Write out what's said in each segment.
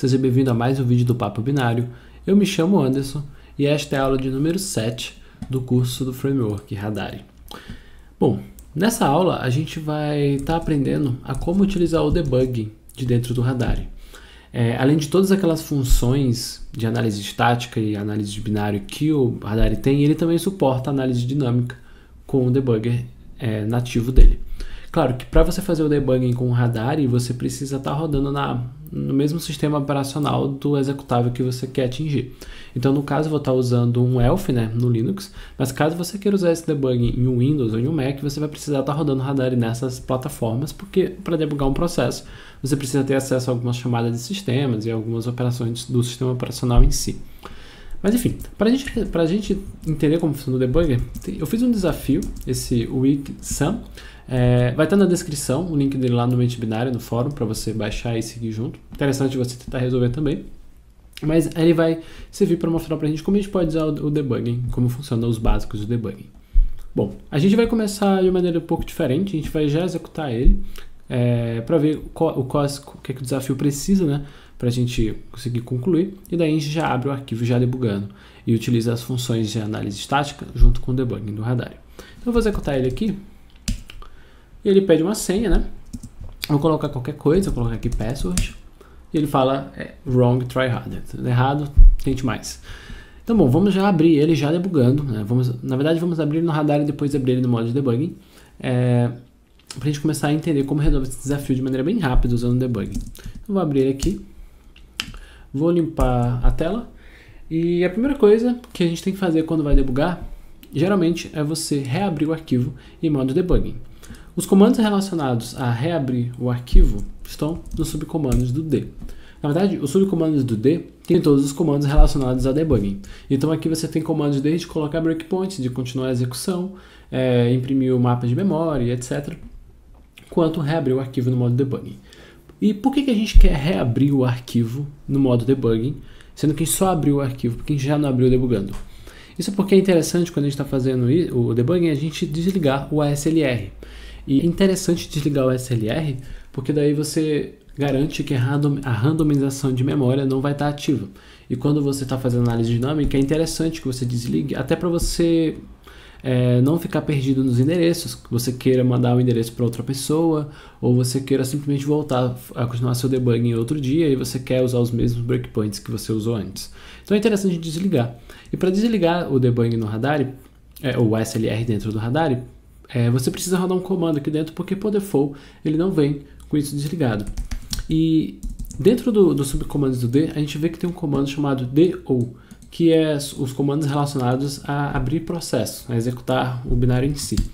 seja bem-vindo a mais um vídeo do Papo Binário. Eu me chamo Anderson e esta é a aula de número 7 do curso do Framework Radari. Bom, nessa aula a gente vai estar aprendendo a como utilizar o debugging de dentro do Radari. Além de todas aquelas funções de análise estática e análise de binário que o Radari tem, ele também suporta análise dinâmica com o debugger nativo dele. Claro que para você fazer o debugging com o Radari, você precisa estar rodando no mesmo sistema operacional do executável que você quer atingir. Então, no caso, eu vou estar usando um ELF, no Linux, mas caso você queira usar esse debugging em um Windows ou em um Mac, você vai precisar estar rodando o Radari nessas plataformas, porque para debugar um processo, você precisa ter acesso a algumas chamadas de sistemas e algumas operações do sistema operacional em si. Mas enfim, para a gente entender como funciona o debugger, eu fiz um desafio, esse WikSum. Vai estar na descrição o link dele lá no Mente Binária, no fórum, para você baixar e seguir junto. Interessante você tentar resolver também. Mas ele vai servir para mostrar para a gente como a gente pode usar o debugging, como funciona os básicos do debugging. Bom, a gente vai começar de maneira um pouco diferente, a gente vai já executar ele, para ver o que o desafio precisa, para a gente conseguir concluir, e daí a gente já abre o arquivo já debugando e utiliza as funções de análise estática junto com o debugging do Radari. Então eu vou executar ele aqui, e ele pede uma senha, Vou colocar qualquer coisa, vou colocar aqui password, e ele fala wrong, try harder, errado, tente mais. Então bom, vamos já abrir ele já debugando, na verdade vamos abrir ele no Radari e depois abrir ele no modo de debugging, para a gente começar a entender como resolver esse desafio de maneira bem rápida usando o debugging. Então vou abrir ele aqui, vou limpar a tela, e a primeira coisa que a gente tem que fazer quando vai debugar, geralmente é você reabrir o arquivo em modo debugging. Os comandos relacionados a reabrir o arquivo estão nos subcomandos do D. Na verdade, os subcomandos do D têm todos os comandos relacionados a debugging. Então aqui você tem comandos desde colocar breakpoints, de continuar a execução, imprimir o mapa de memória, etc., quanto reabrir o arquivo no modo debugging. E por que a gente quer reabrir o arquivo no modo debugging, sendo que a gente só abriu o arquivo, porque a gente já não abriu debugando? Isso porque é interessante quando a gente está fazendo o debugging a gente desligar o ASLR. E é interessante desligar o ASLR porque daí você garante que a randomização de memória não vai estar ativa. E quando você está fazendo análise dinâmica é interessante que você desligue, até para você não ficar perdido nos endereços, que você queira mandar o endereço para outra pessoa, ou você queira simplesmente voltar a continuar seu debugging em outro dia e você quer usar os mesmos breakpoints que você usou antes. Então é interessante desligar. E para desligar o debugging no Radari, o ASLR dentro do Radari, você precisa rodar um comando aqui dentro, porque por default ele não vem com isso desligado. E dentro dos subcomandos do D, a gente vê que tem um comando chamado do, que é os comandos relacionados a abrir processo, a executar o binário em si.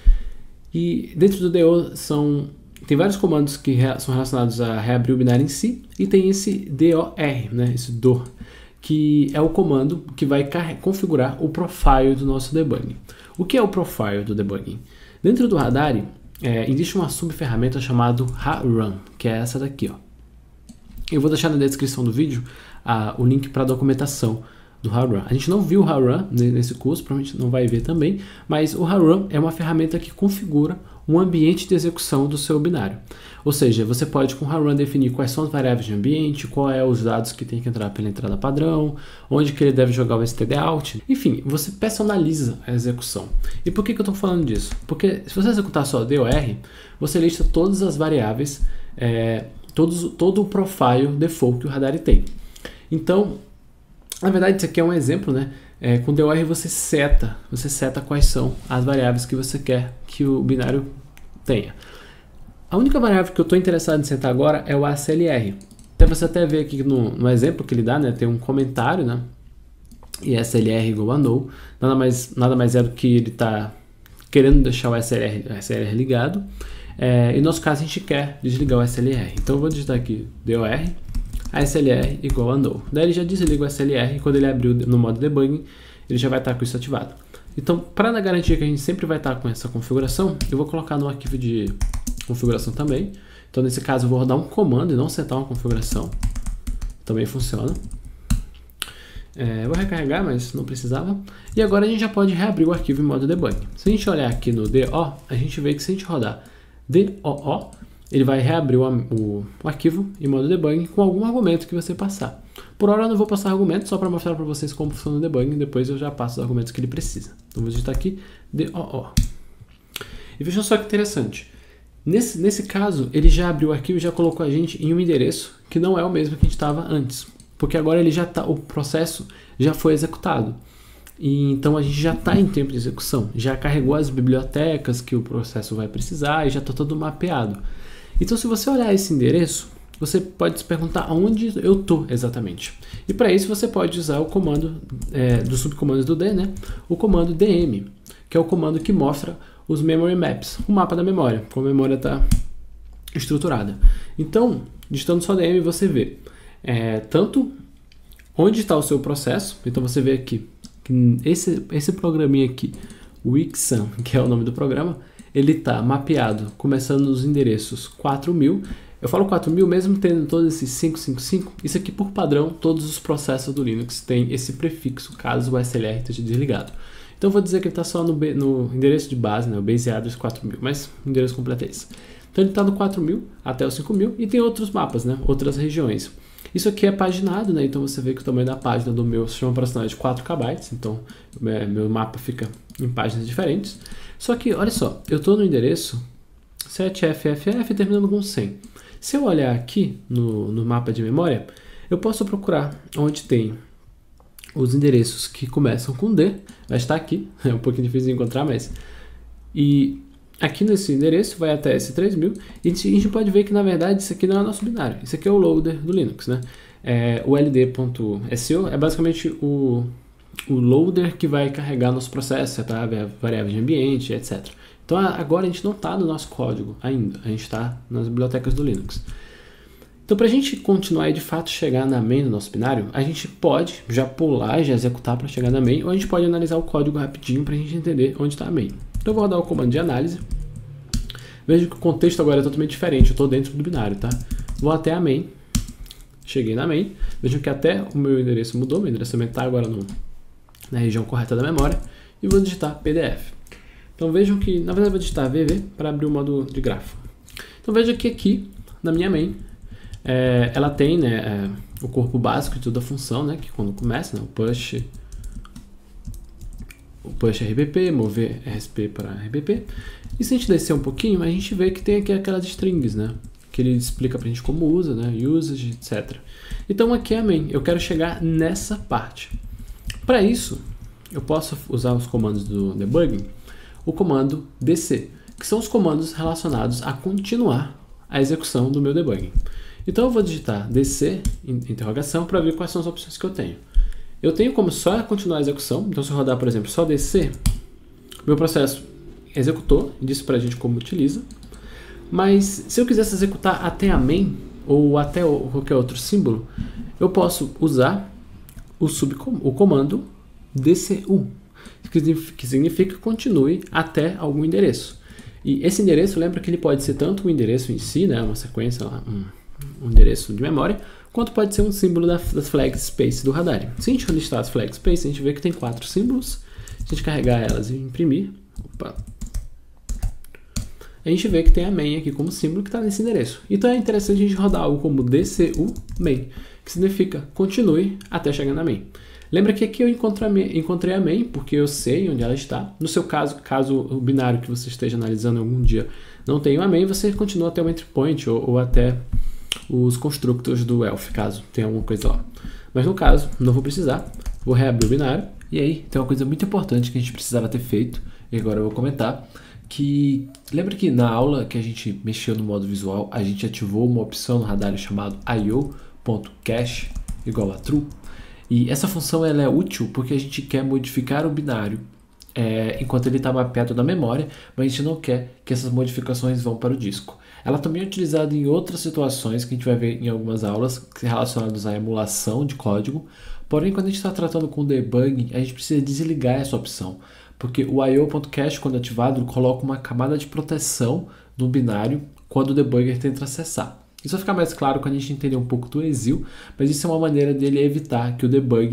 E dentro do do tem vários comandos que são relacionados a reabrir o binário em si, e tem esse DOR, esse DOR, que é o comando que vai configurar o profile do nosso debugging. O que é o profile do debugging? Dentro do Radari, existe uma subferramenta chamada HaRun, que é essa daqui. Eu vou deixar na descrição do vídeo o link para a documentação do HaRun. A gente não viu o HaRun nesse curso, provavelmente não vai ver também, mas o HaRun é uma ferramenta que configura um ambiente de execução do seu binário. Ou seja, você pode com o HaRun definir quais são as variáveis de ambiente, qual é os dados que tem que entrar pela entrada padrão, onde que ele deve jogar o stdout, enfim, você personaliza a execução. E por que eu estou falando disso? Porque se você executar só DOR, você lista todas as variáveis, todo o profile default que o Radari tem. Então, na verdade, isso aqui é um exemplo, com DOR você seta quais são as variáveis que você quer que o binário tenha. A única variável que eu estou interessado em setar agora é o ASLR. Você até vê aqui no exemplo que ele dá, tem um comentário, e ASLR igual a no. Nada mais é do que ele está querendo deixar o ASLR ligado. E no nosso caso a gente quer desligar o ASLR. Então eu vou digitar aqui DOR, ASLR igual a no. Daí ele já desliga o ASLR e quando ele abrir no modo debugging, ele já vai estar com isso ativado. Então, para garantir que a gente sempre vai estar com essa configuração, eu vou colocar no arquivo de configuração também. Então, nesse caso, eu vou rodar um comando e não setar uma configuração. Também funciona. Vou recarregar, mas não precisava. E agora a gente já pode reabrir o arquivo em modo debug. Se a gente olhar aqui no DO, a gente vê que se a gente rodar DOO, ele vai reabrir o arquivo em modo debugging com algum argumento que você passar. Por hora eu não vou passar argumento, só para mostrar para vocês como funciona o debugging, depois eu já passo os argumentos que ele precisa. Então vou digitar aqui DOO. E veja só que interessante. Nesse caso, ele já abriu o arquivo e já colocou a gente em um endereço que não é o mesmo que a gente estava antes. Porque agora ele o processo já foi executado. E então a gente já está em tempo de execução. Já carregou as bibliotecas que o processo vai precisar e já está todo mapeado. Então se você olhar esse endereço, você pode se perguntar onde eu estou exatamente. E para isso você pode usar o comando dos subcomandos do D, né? O comando dm, que é o comando que mostra os memory maps, o mapa da memória, como a memória está estruturada. Então, digitando só dm, você vê tanto onde está o seu processo. Então você vê aqui que esse programinha aqui, o Ixam, que é o nome do programa, ele está mapeado começando nos endereços 4000. Eu falo 4000 mesmo tendo todos esses 555. Isso aqui por padrão, todos os processos do Linux têm esse prefixo caso o SLR esteja desligado. Então eu vou dizer que ele está só no endereço de base, né, o base address 4000, mas o endereço completo é esse. Então ele está do 4000 até o 5000 e tem outros mapas, né, outras regiões. Isso aqui é paginado, né, então você vê que o tamanho da página do meu sistema operacional é de 4 KB, então meu mapa fica em páginas diferentes. Só que, olha só, eu estou no endereço 7FFF terminando com 100. Se eu olhar aqui no mapa de memória, eu posso procurar onde tem os endereços que começam com D, vai estar aqui, é um pouquinho difícil de encontrar, mas... E aqui nesse endereço vai até esse 3000, e a gente pode ver que na verdade isso aqui não é nosso binário, isso aqui é o loader do Linux, né? O ld.so é basicamente o loader que vai carregar nosso processo, setar variáveis de ambiente, etc. Então agora a gente não está no nosso código ainda, a gente está nas bibliotecas do Linux. Então para a gente continuar e de fato chegar na main do nosso binário, a gente pode já pular e já executar para chegar na main, ou a gente pode analisar o código rapidinho para a gente entender onde está a main. Então eu vou rodar o comando de análise. Veja que o contexto agora é totalmente diferente, eu estou dentro do binário, tá? Vou até a main, cheguei na main, vejam que até o meu endereço mudou, meu endereçamento está agora na região correta da memória, e vou digitar PDF. Então vejam que, na verdade eu vou digitar VV para abrir o modo de grafo. Então veja que aqui, na minha main, ela tem, né, o corpo básico de toda a função, né, que quando começa, né, o push RBP, mover RSP para RBP. E se a gente descer um pouquinho, a gente vê que tem aqui aquelas strings, né, que ele explica pra gente como usa, né, usage, etc. Então aqui é a main, eu quero chegar nessa parte. Para isso, eu posso usar os comandos do debugging, o comando DC, que são os comandos relacionados a continuar a execução do meu debugging. Então eu vou digitar DC, interrogação, para ver quais são as opções que eu tenho. Eu tenho como só continuar a execução, então se eu rodar, por exemplo, só DC, meu processo executou, disse para a gente como utiliza, mas se eu quisesse executar até a main, ou até qualquer outro símbolo, eu posso usar o comando DCU, que significa continue até algum endereço. E esse endereço, lembra que ele pode ser tanto o endereço em si, né, uma sequência, um endereço de memória, quanto pode ser um símbolo das flag space do Radar. Se a gente listar as flag space, a gente vê que tem 4 símbolos. Se a gente carregar elas e imprimir, a gente vê que tem a main aqui como símbolo que está nesse endereço. Então é interessante a gente rodar algo como DCU main, que significa continue até chegar na main. Lembra que aqui eu encontrei a main, porque eu sei onde ela está. No seu caso o binário que você esteja analisando algum dia não tem uma main, você continua até o entry point ou até os constructors do elf, caso tenha alguma coisa lá. Mas no caso, não vou precisar, vou reabrir o binário. E aí tem uma coisa muito importante que a gente precisava ter feito, e agora eu vou comentar, que lembra que na aula que a gente mexeu no modo visual, a gente ativou uma opção no Radar chamado io.cache igual a true. E essa função ela é útil porque a gente quer modificar o binário enquanto ele está mapeado na memória, mas a gente não quer que essas modificações vão para o disco. Ela também é utilizada em outras situações que a gente vai ver em algumas aulas relacionadas à emulação de código, porém quando a gente está tratando com debugging, a gente precisa desligar essa opção, porque o io.cache, quando ativado, coloca uma camada de proteção no binário quando o debugger tenta acessar. Isso vai ficar mais claro quando a gente entender um pouco do exil, mas isso é uma maneira dele evitar que o debugging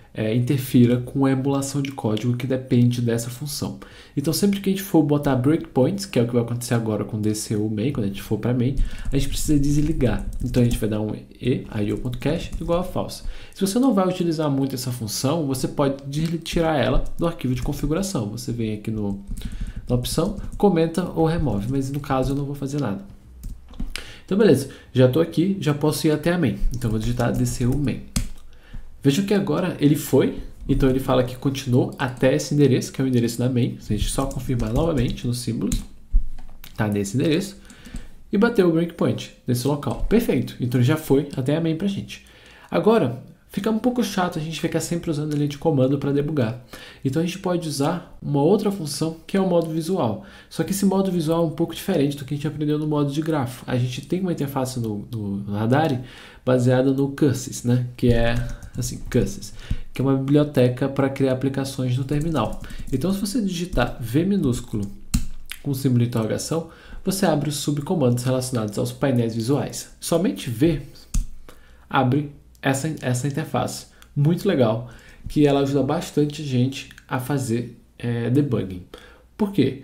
interfira com a emulação de código que depende dessa função. Então sempre que a gente for botar breakpoints, que é o que vai acontecer agora com DCU main, quando a gente for para main, a gente precisa desligar. Então a gente vai dar um io.cache igual a false. Se você não vai utilizar muito essa função, você pode tirar ela do arquivo de configuração. Você vem aqui na opção, comenta ou remove, mas no caso eu não vou fazer nada. Então beleza, já estou aqui, já posso ir até a main. Então vou digitar DCU main. Vejam que agora ele foi, então ele fala que continuou até esse endereço, que é o endereço da main. Se a gente só confirmar novamente nos símbolos, tá nesse endereço, e bateu o breakpoint nesse local. Perfeito, então ele já foi até a main pra gente. Agora, fica um pouco chato a gente ficar sempre usando a linha de comando para debugar. Então a gente pode usar uma outra função que é o modo visual. Só que esse modo visual é um pouco diferente do que a gente aprendeu no modo de grafo. A gente tem uma interface no Radari baseada no Curses, né? Que é assim, Curses, que é uma biblioteca para criar aplicações no terminal. Então se você digitar V minúsculo com símbolo de interrogação, você abre os subcomandos relacionados aos painéis visuais. Somente V abre essa interface, muito legal, que ela ajuda bastante a gente a fazer debugging. Por quê?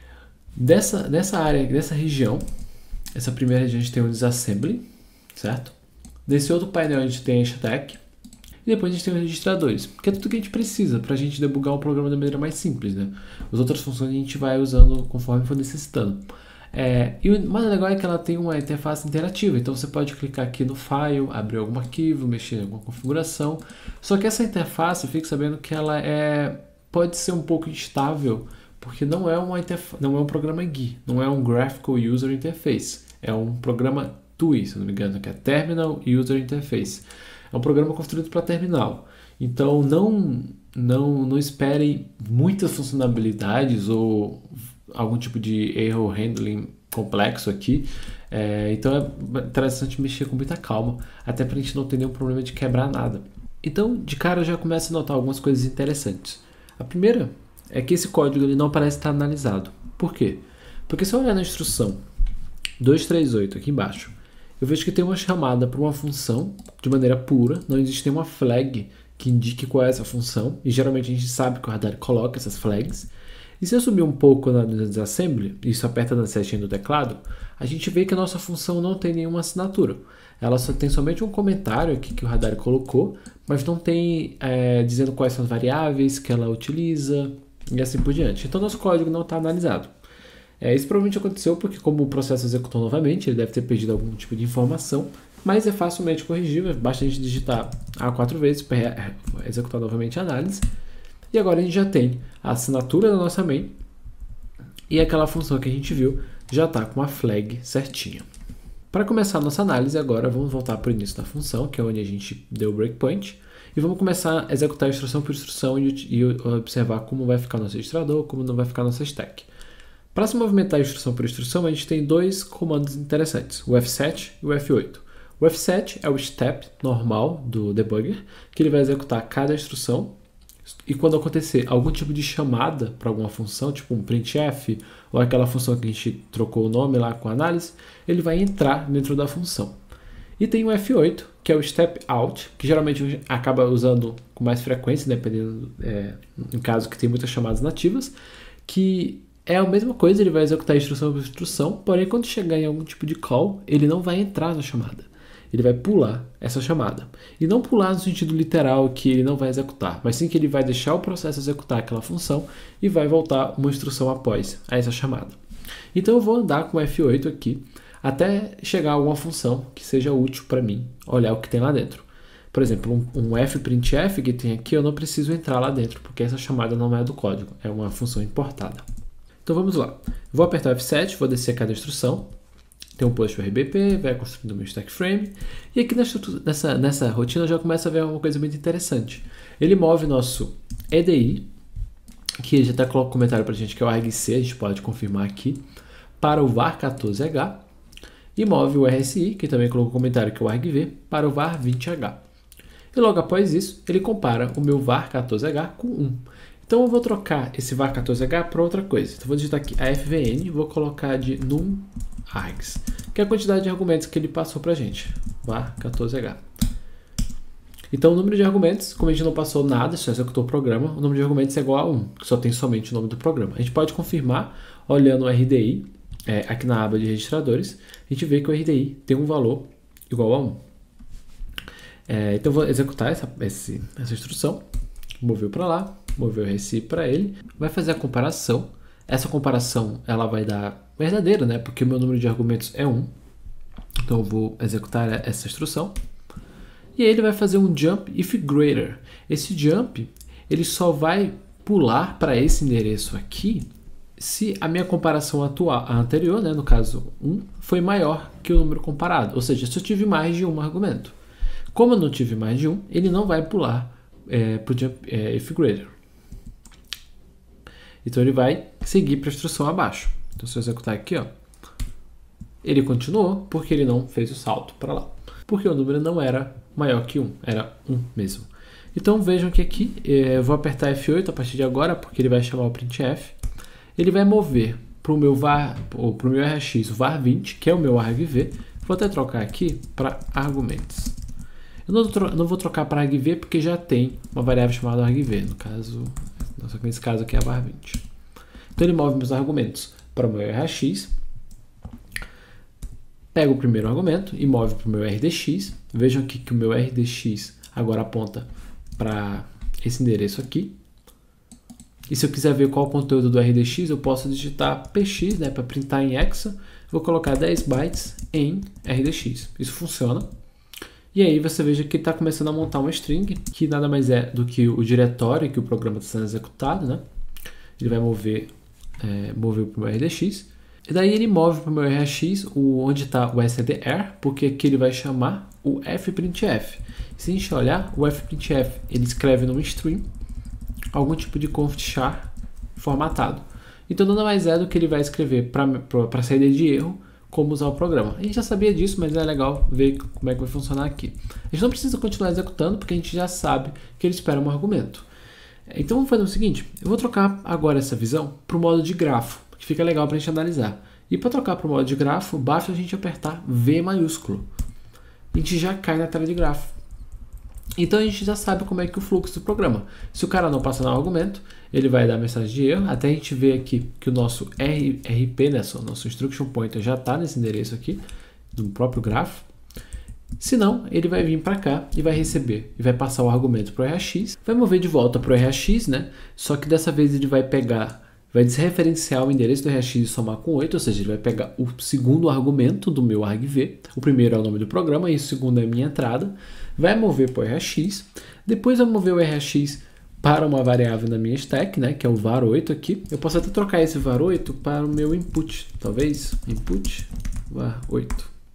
Nessa área, nessa região, essa primeira região a gente tem o disassembly, certo? Nesse outro painel a gente tem a stack, e depois a gente tem os registradores, que é tudo que a gente precisa para a gente debugar um programa da maneira mais simples, né? As outras funções a gente vai usando conforme for necessitando. E o mais legal é que ela tem uma interface interativa, então você pode clicar aqui no file, abrir algum arquivo, mexer em alguma configuração. Só que essa interface, fique sabendo que ela pode ser um pouco instável, porque não é um programa GUI, não é um Graphical User Interface, é um programa TUI, se não me engano, que é Terminal User Interface. É um programa construído para terminal. Então não esperem muitas funcionalidades ou algum tipo de erro handling complexo aqui. Então é interessante mexer com muita calma, até para a gente não ter nenhum problema de quebrar nada. Então, de cara, eu já começo a notar algumas coisas interessantes. A primeira é que esse código ele não parece estar analisado. Por quê? Porque se eu olhar na instrução 238 aqui embaixo, eu vejo que tem uma chamada para uma função de maneira pura, não existe nenhuma flag que indique qual é essa função, e geralmente a gente sabe que o Radari coloca essas flags. E se eu subir um pouco na disassembly, isso aperta na setinha do teclado, a gente vê que a nossa função não tem nenhuma assinatura. Ela só tem somente um comentário aqui que o Radari colocou, mas não tem dizendo quais são as variáveis que ela utiliza e assim por diante. Então nosso código não está analisado. Isso provavelmente aconteceu porque como o processo executou novamente, ele deve ter perdido algum tipo de informação, mas é facilmente corrigível, basta a gente digitar A 4 vezes para executar novamente a análise. E agora a gente já tem a assinatura da nossa main e aquela função que a gente viu já está com a flag certinha. Para começar a nossa análise agora, vamos voltar para o início da função, que é onde a gente deu o breakpoint, e vamos começar a executar instrução por instrução e observar como vai ficar nosso registrador, como não vai ficar nossa stack. Para se movimentar instrução por instrução, a gente tem dois comandos interessantes, o F7 e o F8. O F7 é o step normal do debugger, que ele vai executar cada instrução, e quando acontecer algum tipo de chamada para alguma função, tipo um printf, ou aquela função que a gente trocou o nome lá com a análise, ele vai entrar dentro da função. E tem o F8, que é o step out, que geralmente acaba usando com mais frequência, dependendo, em caso que tem muitas chamadas nativas, que é a mesma coisa, ele vai executar instrução por instrução, porém quando chegar em algum tipo de call, ele não vai entrar na chamada. Ele vai pular essa chamada. E não pular no sentido literal que ele não vai executar, mas sim que ele vai deixar o processo executar aquela função e vai voltar uma instrução após a essa chamada. Então eu vou andar com o F8 aqui até chegar a alguma função que seja útil para mim olhar o que tem lá dentro. Por exemplo, um fprintf que tem aqui, eu não preciso entrar lá dentro, porque essa chamada não é do código, é uma função importada. Então vamos lá. Vou apertar o F7, vou descer cada instrução. Tem um push RBP, vai construindo o meu stack frame. E aqui nessa rotina eu já começo a ver uma coisa muito interessante. Ele move nosso EDI, que já até coloca um comentário para a gente que é o argc, a gente pode confirmar aqui, para o var14h. E move o RSI, que também colocou um comentário que é o argv, para o var20h. E logo após isso, ele compara o meu var14h com 1. Então eu vou trocar esse var14h para outra coisa. Então vou digitar aqui a fvn e vou colocar de num_args, que é a quantidade de argumentos que ele passou para a gente, var14h. Então o número de argumentos, como a gente não passou nada, só executou o programa, o número de argumentos é igual a 1, que só tem somente o nome do programa. A gente pode confirmar olhando o RDI, aqui na aba de registradores, a gente vê que o RDI tem um valor igual a 1. Então eu vou executar essa instrução, moveu para lá, moveu o RSI para ele, vai fazer a comparação. Essa comparação ela vai dar verdadeira, né? Porque o meu número de argumentos é 1. Então eu vou executar essa instrução. E aí ele vai fazer um jump if greater. Esse jump ele só vai pular para esse endereço aqui se a minha comparação anterior, né, no caso 1, foi maior que o número comparado. Ou seja, se eu tive mais de um argumento. Como eu não tive mais de um, ele não vai pular para o jump if greater. Então ele vai seguir para a instrução abaixo. Então se eu executar aqui, ó, ele continuou porque ele não fez o salto para lá. Porque o número não era maior que 1, era 1 mesmo. Então vejam que aqui eu vou apertar F8 a partir de agora, porque ele vai chamar o printf. Ele vai mover para o meu RX o var20, que é o meu argv. Vou até trocar aqui para argumentos. Eu não vou trocar para argv porque já tem uma variável chamada argv, no caso, nesse caso aqui é a var20. Então ele move meus argumentos para o meu RX, pega o primeiro argumento e move para o meu RDX. Vejam aqui que o meu RDX agora aponta para esse endereço aqui. E se eu quiser ver qual é o conteúdo do RDX, eu posso digitar px, né, para printar em hexa. Vou colocar 10 bytes em RDX. Isso funciona. E aí você veja que está começando a montar uma string, que nada mais é do que o diretório que o programa está sendo executado, né? Ele vai mover para o meu RDX. E daí ele move para o meu RX onde está o stdr, porque aqui ele vai chamar o fprintf. Se a gente olhar, o fprintf ele escreve num string algum tipo de conf char formatado. Então nada mais é do que ele vai escrever para saída de erro como usar o programa. A gente já sabia disso, mas é legal ver como é que vai funcionar aqui. A gente não precisa continuar executando porque a gente já sabe que ele espera um argumento. Então vamos fazer o seguinte, eu vou trocar agora essa visão para o modo de grafo, que fica legal para a gente analisar. E para trocar para o modo de grafo, basta a gente apertar V maiúsculo. A gente já cai na tela de grafo. Então a gente já sabe como é que o fluxo do programa. Se o cara não passar no argumento, ele vai dar mensagem de erro, até a gente ver aqui que o nosso RP, né, o nosso instruction pointer já está nesse endereço aqui, do próprio grafo. Se não, ele vai vir para cá e vai receber, e vai passar o argumento para o RX, vai mover de volta para o RX, né? Só que dessa vez ele vai vai desreferenciar o endereço do RX e somar com 8, ou seja, ele vai pegar o segundo argumento do meu argv, o primeiro é o nome do programa e o segundo é a minha entrada, vai mover para o RX, depois vai mover o RX para uma variável na minha stack, né, que é o var8 aqui. Eu posso até trocar esse var8 para o meu input, talvez, input var8.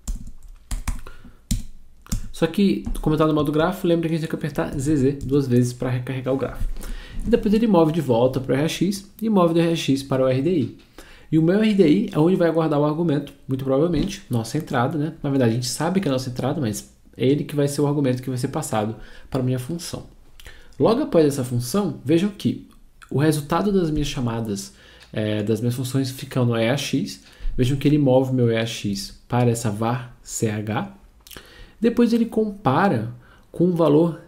Só que, como está no modo grafo, lembra que a gente tem que apertar ZZ 2 vezes para recarregar o grafo. E depois ele move de volta para o RX e move do RX para o RDI. E o meu RDI é onde vai guardar o argumento, muito provavelmente, nossa entrada, né? Na verdade, a gente sabe que é a nossa entrada, mas é ele que vai ser o argumento que vai ser passado para a minha função. Logo após essa função, vejam que o resultado das minhas chamadas, das minhas funções ficam no EAX. Vejam que ele move meu EAX para essa var.ch. Depois ele compara com o valor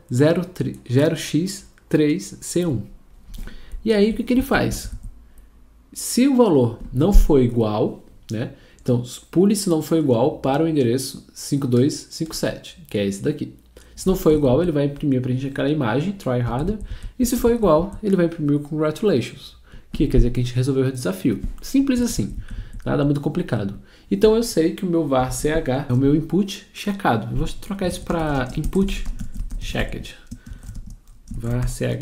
0x3c1. E aí o que ele faz? Se o valor não for igual, né? Então pule se não for igual para o endereço 5257, que é esse daqui. Se não for igual, ele vai imprimir para a gente aquela imagem, try harder, e se for igual, ele vai imprimir o congratulations, que quer dizer que a gente resolveu o desafio. Simples assim, nada muito complicado. Então eu sei que o meu var.ch é o meu input checado. Eu vou trocar isso para input checked. var.ch.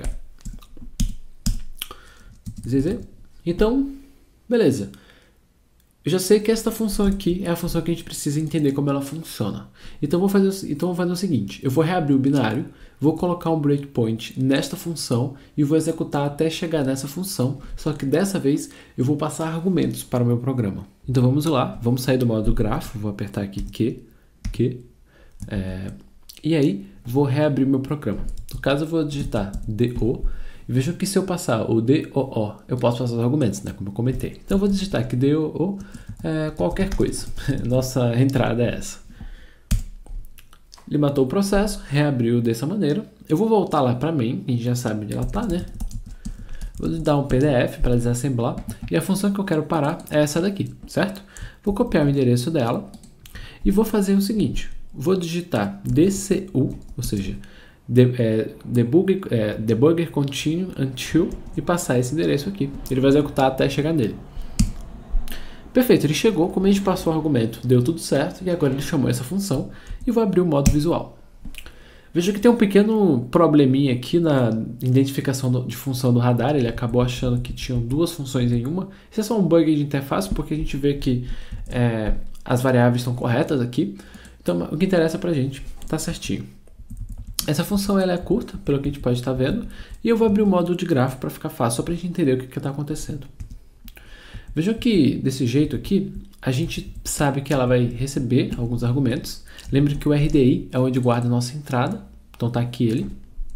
Então, beleza. Eu já sei que esta função aqui é a função que a gente precisa entender como ela funciona. Então vou fazer o seguinte, eu vou reabrir o binário, vou colocar um breakpoint nesta função e vou executar até chegar nessa função, só que dessa vez eu vou passar argumentos para o meu programa. Então vamos lá, vamos sair do modo grafo, vou apertar aqui e aí vou reabrir meu programa. No caso eu vou digitar do. E vejam que se eu passar o DOO, eu posso passar os argumentos, né? Como eu comentei. Então eu vou digitar aqui DOO, qualquer coisa. Nossa entrada é essa. Ele matou o processo, reabriu dessa maneira. Eu vou voltar lá para main, a gente já sabe onde ela está, né? Vou dar um PDF para desassemblar. E a função que eu quero parar é essa daqui, certo? Vou copiar o endereço dela e vou fazer o seguinte. Vou digitar DCU, ou seja, debugger continue until, e passar esse endereço aqui. Ele vai executar até chegar nele. Perfeito, ele chegou, como a gente passou o argumento, deu tudo certo, e agora ele chamou essa função e vou abrir o modo visual. Veja que tem um pequeno probleminha aqui na identificação de função do radar, ele acabou achando que tinham duas funções em uma. Isso é só um bug de interface, porque a gente vê que as variáveis estão corretas aqui, então o que interessa pra gente está certinho. Essa função ela é curta, pelo que a gente pode estar vendo, e eu vou abrir o módulo de grafo para ficar fácil, só para a gente entender o que está acontecendo. Vejam que desse jeito aqui, a gente sabe que ela vai receber alguns argumentos. Lembre que o RDI é onde guarda a nossa entrada, então está aqui ele.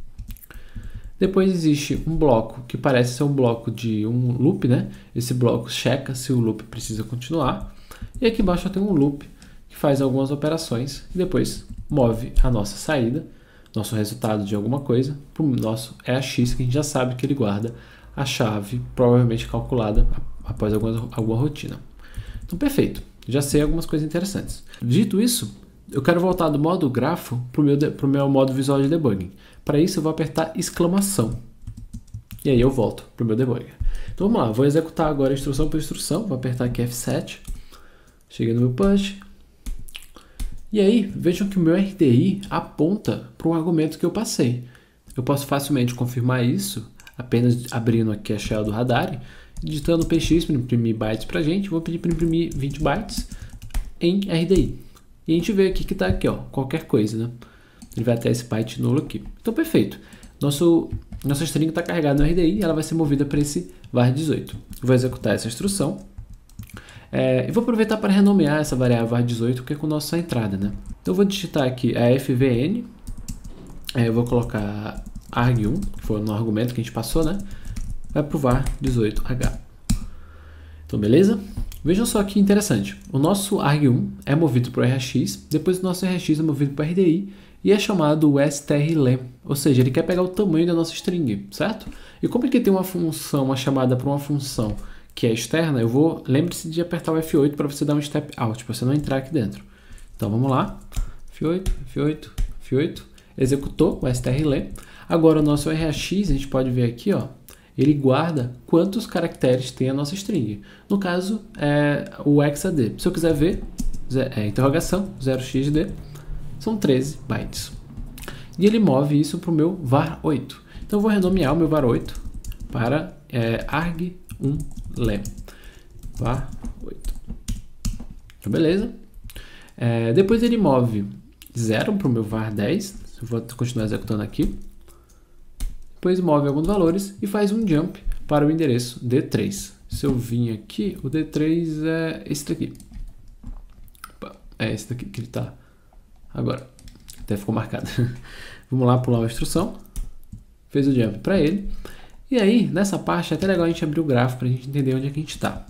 Depois existe um bloco que parece ser um bloco de um loop, né? Esse bloco checa se o loop precisa continuar. E aqui embaixo tem um loop que faz algumas operações e depois move a nossa saída, nosso resultado de alguma coisa, para o nosso EAX, que a gente já sabe que ele guarda a chave provavelmente calculada após alguma rotina. Então, perfeito. Já sei algumas coisas interessantes. Dito isso, eu quero voltar do modo grafo para o meu modo visual de debugging. Para isso, eu vou apertar exclamação. E aí eu volto para o meu debugger. Então, vamos lá. Vou executar agora instrução por instrução. Vou apertar aqui F7. Cheguei no meu push. E aí, vejam que o meu RDI aponta para um argumento que eu passei. Eu posso facilmente confirmar isso, apenas abrindo aqui a shell do Radar, digitando px para imprimir bytes para a gente. Vou pedir para imprimir 20 bytes em RDI. E a gente vê aqui que está aqui, ó, qualquer coisa, né? Ele vai até esse byte nulo aqui. Então, perfeito. Nossa string está carregada no RDI e ela vai ser movida para esse var18. Vou executar essa instrução. E vou aproveitar para renomear essa variável var18, que é com nossa entrada, né? Então, eu vou digitar aqui a fvn. Eu vou colocar arg1, que foi no argumento que a gente passou, né? Vai para o var18h. Então, beleza? Vejam só que interessante. O nosso arg1 é movido para o RX, depois o nosso RX é movido para o RDI e é chamado strlen, ou seja, ele quer pegar o tamanho da nossa string, certo? E como ele tem uma chamada para uma função que é externa, lembre-se de apertar o F8 para você dar um step out, para você não entrar aqui dentro. Então, vamos lá. F8, F8, F8. Executou o strlen. Agora, o nosso RX, a gente pode ver aqui, ó, ele guarda quantos caracteres tem a nossa string. No caso, é o hexad. Se eu quiser ver, interrogação, 0xd, são 13 bytes. E ele move isso para o meu var8. Então, eu vou renomear o meu var8 para arg1len. var8. Então, beleza. Depois ele move 0 para o meu var10. Eu vou continuar executando aqui. Depois move alguns valores e faz um jump para o endereço D3. Se eu vim aqui, o D3 é esse daqui. É esse daqui que ele está agora. Até ficou marcado. Vamos lá pular uma instrução. Fez o jump para ele. E aí, nessa parte, é até legal a gente abrir o gráfico para a gente entender onde é que a gente está.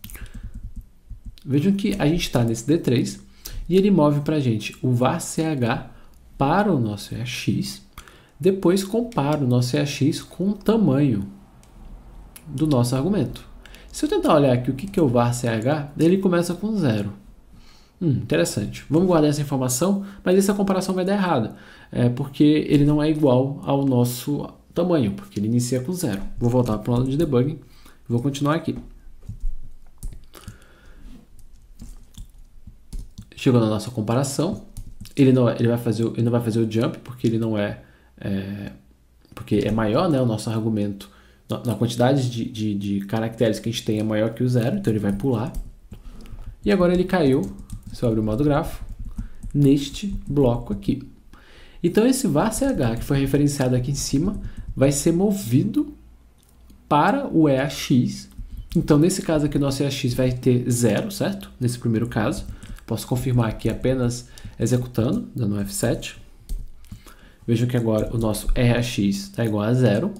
Vejam que a gente está nesse D3 e ele move para a gente o varch para o nosso EAX. Depois compara o nosso EAX com o tamanho do nosso argumento. Se eu tentar olhar aqui o que é o varch, ele começa com 0. Interessante. Vamos guardar essa informação, mas essa comparação vai dar errada, porque ele não é igual ao nosso tamanho, porque ele inicia com 0. Vou voltar para o lado de debugging, vou continuar aqui. Chegou na nossa comparação, ele não vai fazer o jump, porque ele não porque é maior, né, o nosso argumento, na quantidade de caracteres que a gente tem é maior que o 0, então ele vai pular. E agora ele caiu, se eu abrir o modo grafo, neste bloco aqui. Então esse varch, que foi referenciado aqui em cima, vai ser movido para o EAX. Então nesse caso aqui, nosso EAX vai ter 0, certo? Nesse primeiro caso. Posso confirmar aqui apenas executando, dando um F7. Vejam que agora o nosso RAX está igual a 0.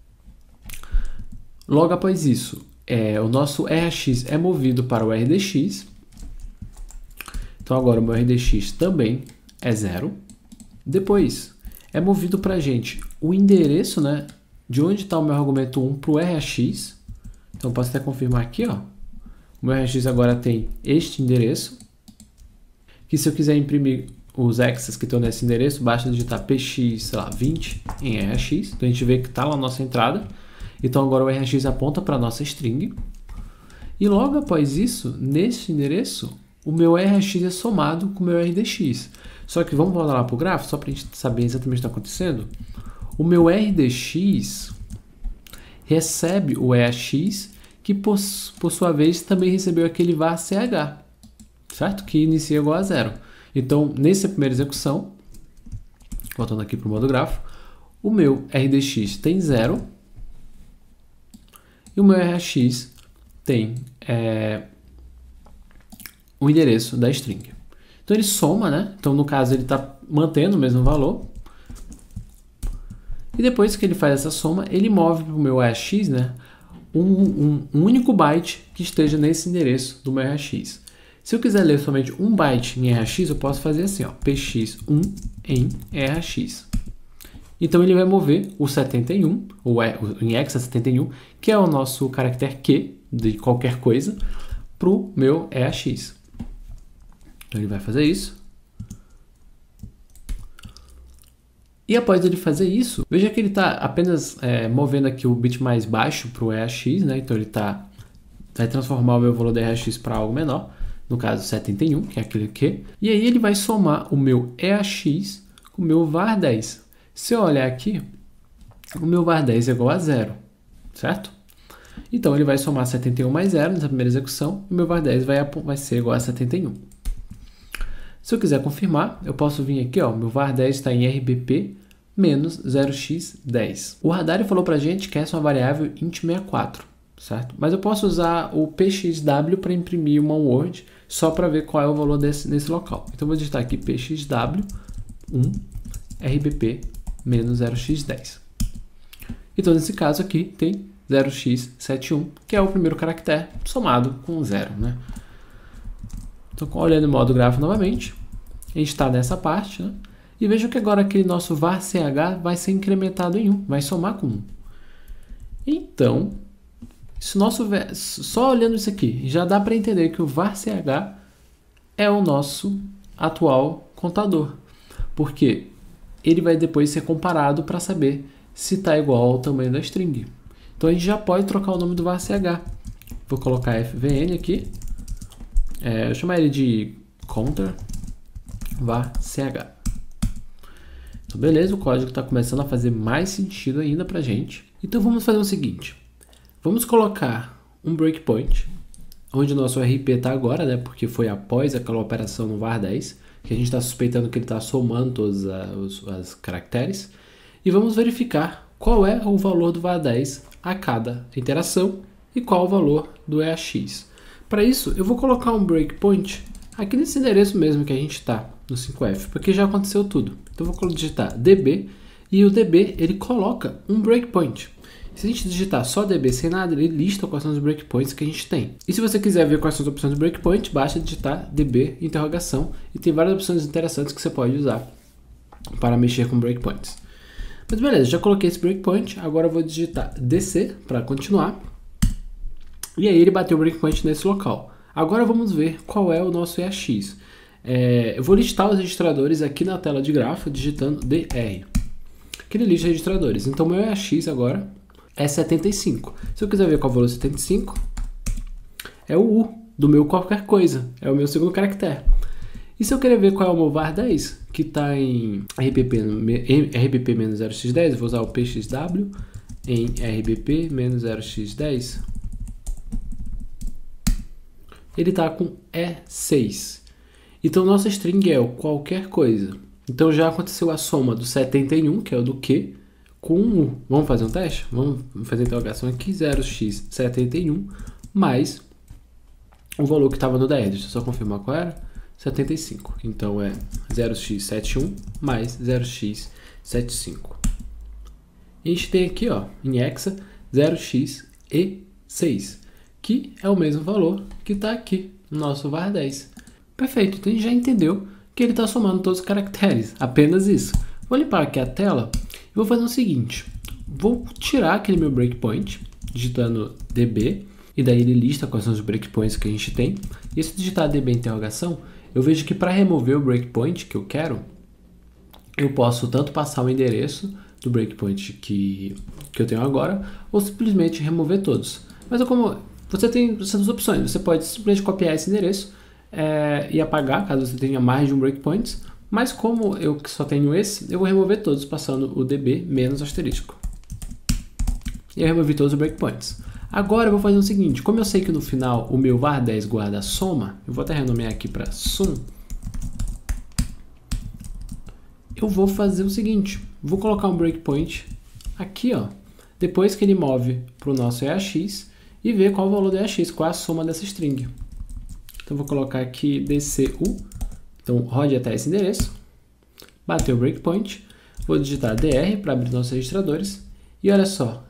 Logo após isso, o nosso RAX é movido para o RDX. Então agora o meu RDX também é 0. Depois, é movido para a gente o endereço, né, de onde está o meu argumento 1 para o RAX. Então, posso até confirmar aqui, ó. O meu RAX agora tem este endereço, que se eu quiser imprimir os hexas que estão nesse endereço, basta digitar px, sei lá, 20 em RAX. Então, a gente vê que está lá a nossa entrada. Então, agora o RAX aponta para a nossa string. E logo após isso, nesse endereço, o meu RAX é somado com o meu RDX. Só que vamos voltar lá para o gráfico, só para a gente saber exatamente o que está acontecendo. O meu RDX recebe o EAX, que por sua vez também recebeu aquele var CH, certo? Que inicia igual a 0. Então, nessa primeira execução, voltando aqui para o modo gráfico, o meu RDX tem 0 e o meu RAX tem o endereço da string. Então ele soma, né? Então no caso ele está mantendo o mesmo valor. E depois que ele faz essa soma, ele move para o meu RAX, né, um único byte que esteja nesse endereço do meu RAX. Se eu quiser ler somente um byte em RAX, eu posso fazer assim, ó, px1 em RAX. Então ele vai mover o 71, em hexa71, que é o nosso caractere Q de qualquer coisa, para o meu RAX. Então ele vai fazer isso. E após ele fazer isso, veja que ele está apenas movendo aqui o bit mais baixo para o RAX, né? Então ele vai transformar o meu valor do RAX para algo menor, no caso 71, que é aquele Q. E aí ele vai somar o meu EAX com o meu var10. Se eu olhar aqui, o meu var10 é igual a 0, certo? Então ele vai somar 71 mais 0 nessa primeira execução, e o meu var10 vai ser igual a 71. Se eu quiser confirmar, eu posso vir aqui, ó, meu var10 está em RBP menos 0x10. O Radar falou para a gente que essa é uma variável int64, certo? Mas eu posso usar o pxw para imprimir uma word só para ver qual é o valor nesse local. Então eu vou digitar aqui pxw 1 RBP menos 0x10. Então nesse caso aqui tem 0x71, que é o primeiro caractere somado com 0, né? Então, olhando o modo gráfico novamente, a gente está nessa parte, né? E veja que agora aquele nosso var.ch vai ser incrementado em 1, vai somar com 1. Então, só olhando isso aqui, já dá para entender que o var.ch é o nosso atual contador, porque ele vai depois ser comparado para saber se está igual ao tamanho da string. Então, a gente já pode trocar o nome do var.ch. Vou colocar fvn aqui. Eu vou chamar ele de counter var.ch. Então, beleza, o código está começando a fazer mais sentido ainda para a gente. Então, vamos fazer o seguinte. Vamos colocar um breakpoint, onde o nosso RP está agora, né? Porque foi após aquela operação no var10, que a gente está suspeitando que ele está somando todos os caracteres. E vamos verificar qual é o valor do var10 a cada interação e qual o valor do EAX. Para isso, eu vou colocar um breakpoint aqui nesse endereço mesmo que a gente está, no 5F, porque já aconteceu tudo. Então, eu vou digitar db, e o db, ele coloca um breakpoint. Se a gente digitar só db sem nada, ele lista quais são os breakpoints que a gente tem. E se você quiser ver quais são as opções do breakpoint, basta digitar db, interrogação, e tem várias opções interessantes que você pode usar para mexer com breakpoints. Mas beleza, já coloquei esse breakpoint, agora eu vou digitar dc para continuar. E aí ele bateu o breakpoint nesse local. Agora vamos ver qual é o nosso EAX. Eu vou listar os registradores aqui na tela de grafo, digitando dr. Aqui ele lista registradores. Então meu EAX agora é 75. Se eu quiser ver qual é o valor 75, é o U do meu qualquer coisa. É o meu segundo caractere. E se eu querer ver qual é o meu var10, que está em RBP menos 0x10, eu vou usar o pxw em RBP menos 0x10. Ele está com E6. Então, nossa string é o qualquer coisa. Então, já aconteceu a soma do 71, que é o do Q, com o U. Vamos fazer um teste? Vamos fazer a interrogação aqui, 0x71, mais o valor que estava no DR. Deixa eu só confirmar qual era. 75. Então, é 0x71 mais 0x75. E a gente tem aqui, ó, em hexa, 0x-e6. Que é o mesmo valor que está aqui no nosso var10. Perfeito, então a gente já entendeu que ele está somando todos os caracteres, apenas isso. Vou limpar aqui a tela e vou fazer o seguinte, vou tirar aquele meu breakpoint, digitando db, e daí ele lista quais são os breakpoints que a gente tem. E se digitar db interrogação, eu vejo que para remover o breakpoint que eu quero, eu posso tanto passar o endereço do breakpoint que eu tenho agora, ou simplesmente remover todos. Mas como você tem essas duas opções, você pode simplesmente copiar esse endereço e apagar, caso você tenha mais de um breakpoint, mas como eu só tenho esse, eu vou remover todos passando o db menos asterisco. E eu removi todos os breakpoints. Agora eu vou fazer o seguinte, como eu sei que no final o meu var10 guarda a soma, eu vou até renomear aqui para sum, eu vou fazer o seguinte, vou colocar um breakpoint aqui, ó, depois que ele move para o nosso EAX e ver qual o valor do EAX, qual é a soma dessa string. Então vou colocar aqui dcu, então rode até esse endereço, bateu o breakpoint, vou digitar dr para abrir nossos registradores, e olha só,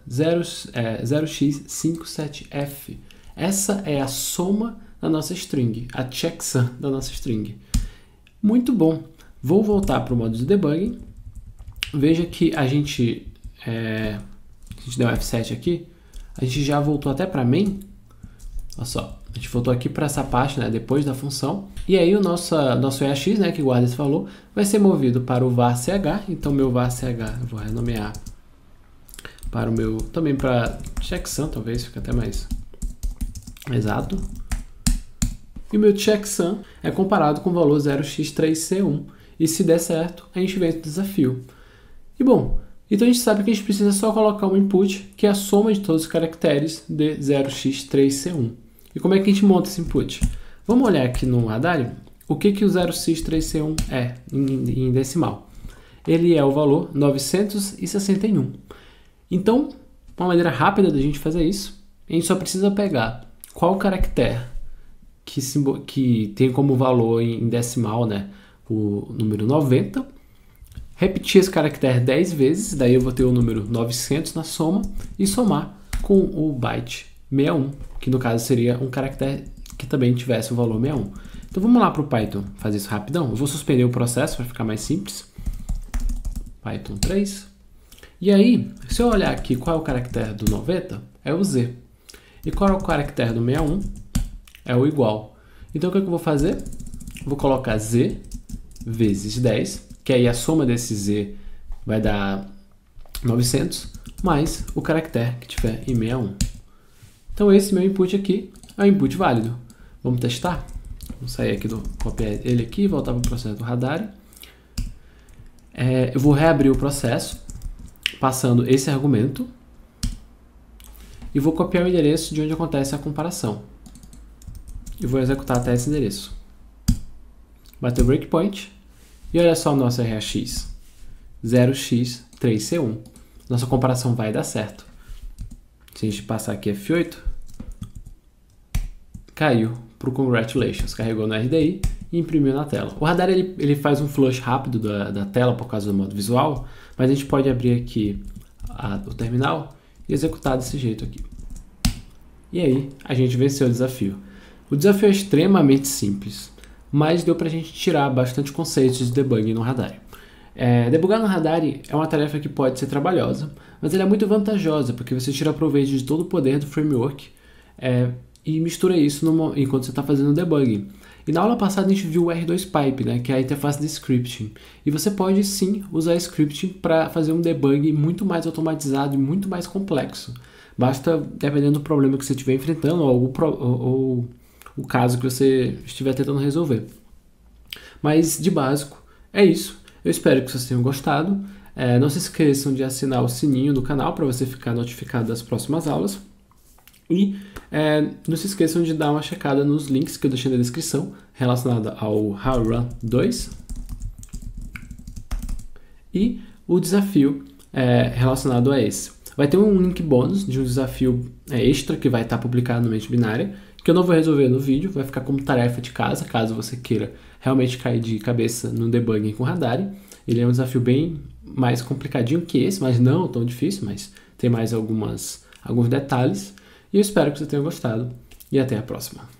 0x57f, essa é a soma da nossa string, a checksum da nossa string. Muito bom, vou voltar para o modo de debugging, veja que a gente deu um F7 aqui, a gente já voltou até para main, olha só, a gente voltou aqui para essa parte, né, depois da função, e aí o nosso EAX, né, que guarda esse valor, vai ser movido para o var.ch, então meu var.ch eu vou renomear para o meu, também para checksum, talvez, fica até mais exato, e o meu checksum é comparado com o valor 0x3c1, e se der certo, a gente vence o desafio. E bom, então a gente sabe que a gente precisa só colocar um input, que é a soma de todos os caracteres de 0x3c1. E como é que a gente monta esse input? Vamos olhar aqui no Radar o que o 0x3c1 é em decimal. Ele é o valor 961. Então, uma maneira rápida da gente fazer isso, a gente só precisa pegar qual caractere que tem como valor em decimal, né, o número 90, repetir esse caractere 10 vezes, daí eu vou ter o número 900 na soma, e somar com o byte 61, que no caso seria um caractere que também tivesse o valor 61. Então vamos lá para o Python fazer isso rapidão. Eu vou suspender o processo para ficar mais simples. Python 3. E aí, se eu olhar aqui qual é o caractere do 90, é o Z. E qual é o caractere do 61? É o igual. Então o que eu vou fazer? Vou colocar Z vezes 10, que aí a soma desse Z vai dar 900, mais o caractere que tiver em 61. Então esse meu input aqui é um input válido. Vamos testar? Vamos sair aqui, copiar ele aqui e voltar para o processo do Radar. Eu vou reabrir o processo, passando esse argumento, e vou copiar o endereço de onde acontece a comparação. E vou executar até esse endereço. Bateu o breakpoint, e olha só o nosso RAX, 0x3c1. Nossa comparação vai dar certo. Se a gente passar aqui F8, caiu para o Congratulations, carregou no RDI e imprimiu na tela. O Radar ele faz um flush rápido da tela por causa do modo visual, mas a gente pode abrir aqui o terminal e executar desse jeito aqui. E aí a gente venceu o desafio. O desafio é extremamente simples, mas deu para a gente tirar bastante conceitos de debugging no Radar. Debugar no Radar é uma tarefa que pode ser trabalhosa, mas ela é muito vantajosa porque você tira proveito de todo o poder do framework e mistura isso enquanto você está fazendo debugging. E na aula passada a gente viu o R2Pipe, né, que é a interface de scripting. E você pode sim usar scripting para fazer um debug muito mais automatizado e muito mais complexo. Basta, dependendo do problema que você estiver enfrentando ou o caso que você estiver tentando resolver. Mas de básico é isso. Eu espero que vocês tenham gostado. Não se esqueçam de assinar o sininho do canal para você ficar notificado das próximas aulas. E não se esqueçam de dar uma checada nos links que eu deixei na descrição relacionado ao HowlRun 2 e o desafio relacionado a esse. Vai ter um link bônus de um desafio extra que vai estar publicado no Mente Binária, que eu não vou resolver no vídeo, vai ficar como tarefa de casa, caso você queira realmente cair de cabeça no debugging com Radar. Ele é um desafio bem mais complicadinho que esse, mas não tão difícil, mas tem mais alguns detalhes. E eu espero que você tenha gostado e até a próxima.